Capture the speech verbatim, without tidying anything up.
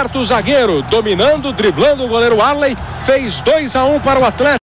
Roberto, zagueiro, dominando, driblando o goleiro Arley, fez dois a um para o Atlético.